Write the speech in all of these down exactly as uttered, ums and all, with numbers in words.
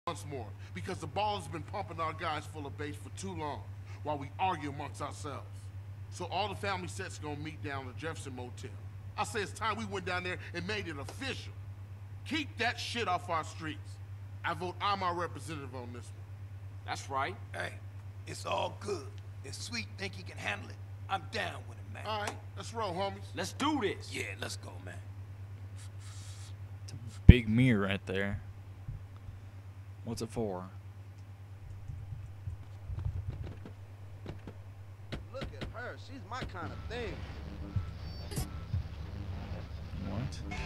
once more, because the ball has been pumping our guys full of base for too long, while we argue amongst ourselves. So all the family sets gonna meet down at the Jefferson Motel. I say it's time we went down there and made it official. Keep that shit off our streets. I vote I'm our representative on this one. That's right. Hey, it's all good. If Sweet think he can handle it, I'm down with him, man. All right, let's roll, homies. Let's do this. Yeah, let's go, man. It's a big mirror right there. What's it for? Look at her. She's my kind of thing. What?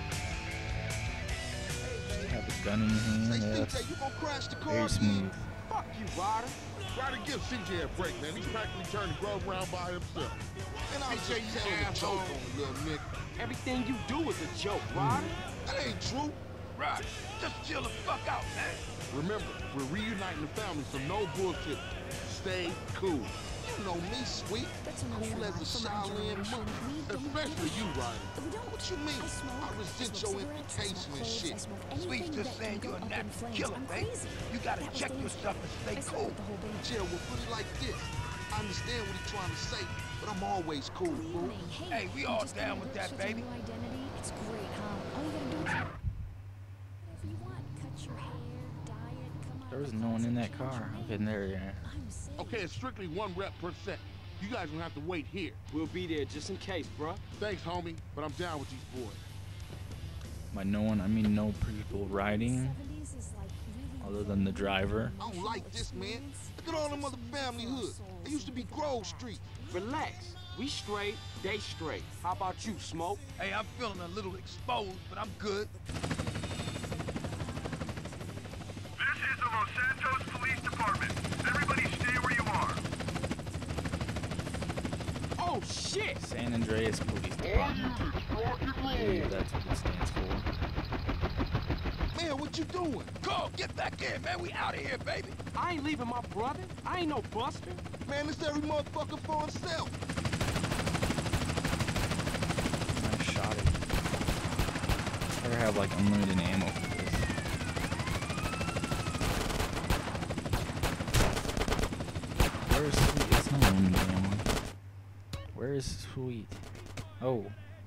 Have a gun in your hand. Say, Yeah, C J, you gonna crash the car very again? smooth. Fuck you, Ryder. Try to give C J a break, man. He practically turned the Grove around by himself. And I was C J, just you telling a asshole. joke on the little nigga. Everything you do is a joke, Ryder. That ain't true. Right, just chill the fuck out, man. Remember, we're reuniting the family, so no bullshit. Stay cool. You know me, Sweet. Cool as a Shaolin monk. Especially you, Ryder. What you mean? I resent your implication and shit. Sweet's just saying you're a natural killer, man. You gotta check yourself and stay cool. Jill, we'll put it like this. I understand what he's trying to say, but I'm always cool, fool. Hey, we all down with that, baby. It's great, huh? All you gotta do is whatever you want. Cut your hair, dye it, come on. There was no one in that car. I've been there, yeah. Okay, it's strictly one rep per set. You guys gonna have to wait here. We'll be there just in case, bruh. Thanks, homie, but I'm down with these boys. By no one, I mean no people riding, other than the driver. I don't like this, man. Look at all them other family hoods. They used to be Grove Street. Relax. We straight, they straight. How about you, Smoke? Hey, I'm feeling a little exposed, but I'm good. This is the Los Santos Police Department. Everybody stay where you are. Oh, shit! San Andreas Police Department. Yeah, that's what it stands for. Man, what you doing? Go, get back in, man. We out of here, baby. I ain't leaving my brother. I ain't no buster. Man, it's every motherfucker for himself. I shot it. Better have like unlimited ammo for this. Where is Sweet? It's not unlimited ammo. Where is Sweet? Oh.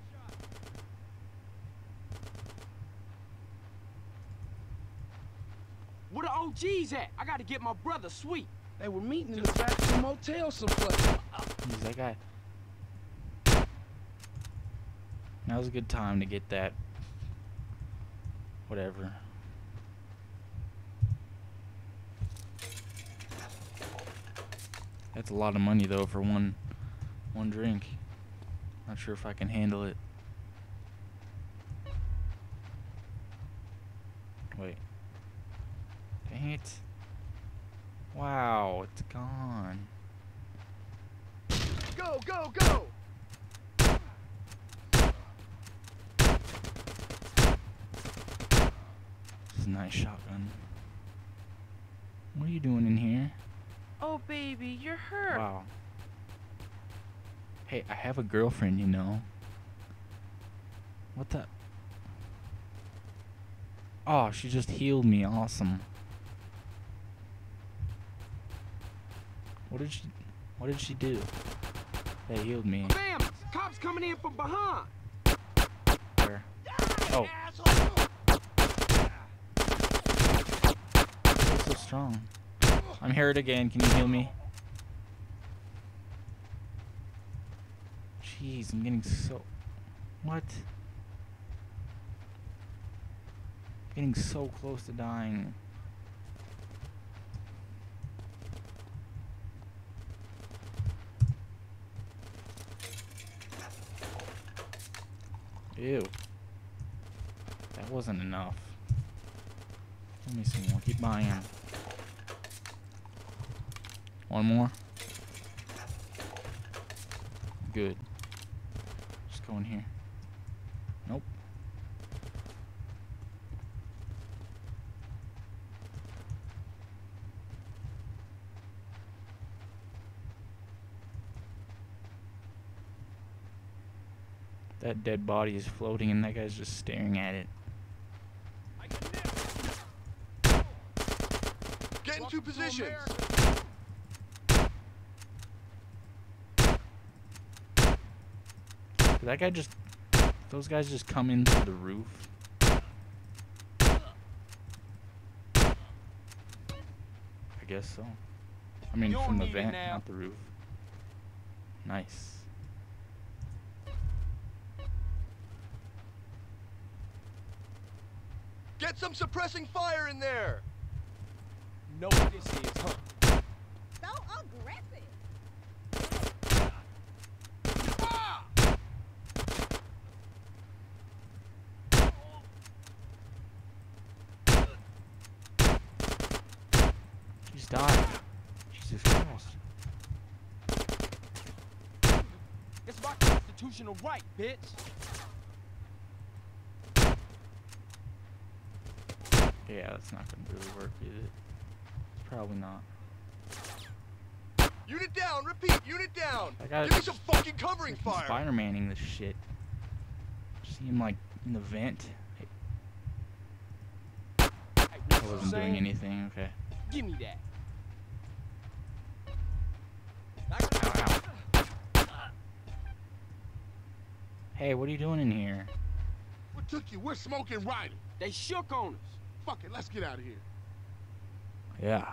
Where the O Gs at? I gotta get my brother, Sweet. They were meeting in the back of the motel someplace. He's that guy. Now's a good time to get that. Whatever. That's a lot of money though for one one drink. Not sure if I can handle it. Wait. Dang it. Wow, it's gone. Go, go, go! This is a nice shotgun. What are you doing in here? Oh, baby, you're hurt. Wow. Hey, I have a girlfriend, you know. What the? Oh, she just healed me. Awesome. What did she? What did she do? That healed me. Bam! Cops coming in from behind. Where? Oh. You're so strong. I'm hurt again. Can you heal me? Jeez, I'm getting so... What? Getting so close to dying. Ew. That wasn't enough. Give me some more. Keep buying. One more. Good. Just go in here. Nope. That dead body is floating and that guy's just staring at it. Get into positions. Did that guy just... Those guys just come into the roof? I guess so. I mean, from the vent, not the roof. Nice. Get some suppressing fire in there. Know what this is, huh? So aggressive. Ah! She's died. Jesus Christ. It's my constitutional right, bitch. Yeah, that's not gonna really work, is it? Probably not. Unit down. Repeat. Unit down. I gotta Give me some fucking covering fire. Spider-Manning this shit. See him like in the vent. Hey, I wasn't doing anything. Okay. Give me that. Ow, ow. Hey, what are you doing in here? What took you? We're smoking Ryder. They shook on us. Fuck it, let's get out of here. Yeah.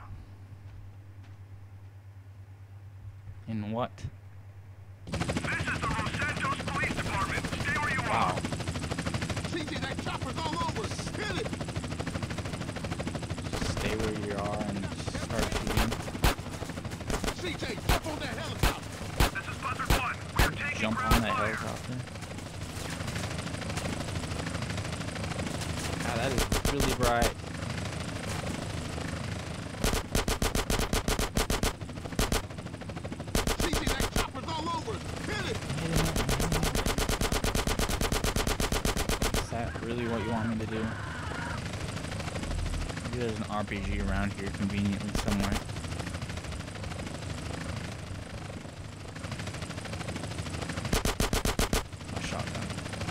In what? This is the Los Santos Police Department. Stay where you Wow. are. C J, that chopper's all over. Hit it. Stay where you are and start shooting. C J, jump on that helicopter. This is Buzzard One. We're taking Jump ground on that fire. helicopter. Ah, that is really bright. C J, that chopper's all over. Hit it. Is that really what you want me to do? Maybe there's an R P G around here conveniently somewhere. A shotgun.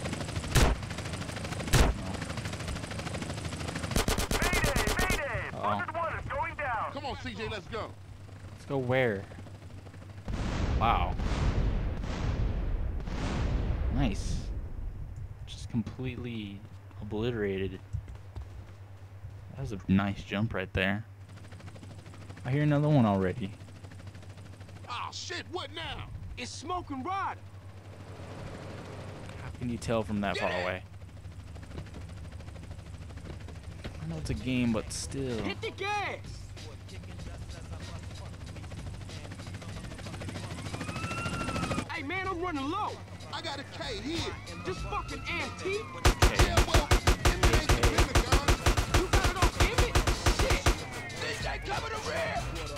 Mayday! Mayday! Uh-oh. Buzzard One is going down. Come on, C J, let's go. Let's go where? Wow. Nice. Just completely obliterated. That was a nice jump right there. I hear another one already. Oh, shit, what now? It's smoking Ryder. How can you tell from that far away? I know it's a game, but still. Hit the gas. Hey, man, I'm running low. I got a K here. This fucking antique. Yeah, well, M J's the Pentagon. You got it on image? Shit. C J, cover the rear.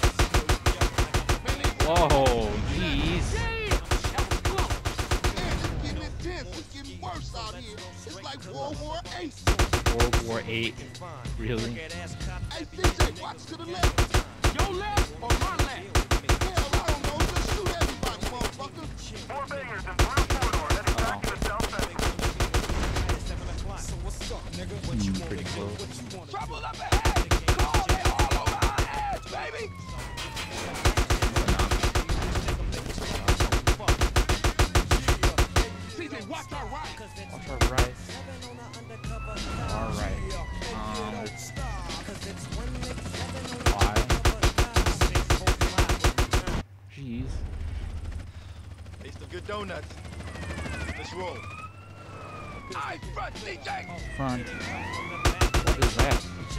Whoa, jeez. Damn. That was close. Man, it's getting intense. It's getting worse out here. It's like World War Eight. World War Eight. Really? Hey, C J, watch to the left. Your left or my left? Hell, I don't know. Just shoot everybody, motherfucker. Four bangers in blue corridor heading back to the south end. Hmm, pretty close. Trouble up ahead. Call it all over our heads, baby. C J, watch our right. Watch our right. All right. Um, why? Jeez. Taste of good donuts. Let's roll. Eyes front, C J. Front. What is that?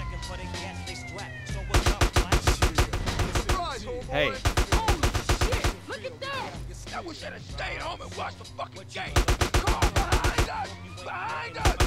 Surprise, homeboy. Hey. Holy shit. Look at that. Now we should have stayed home and watched the fucking game. Car behind us! Behind us!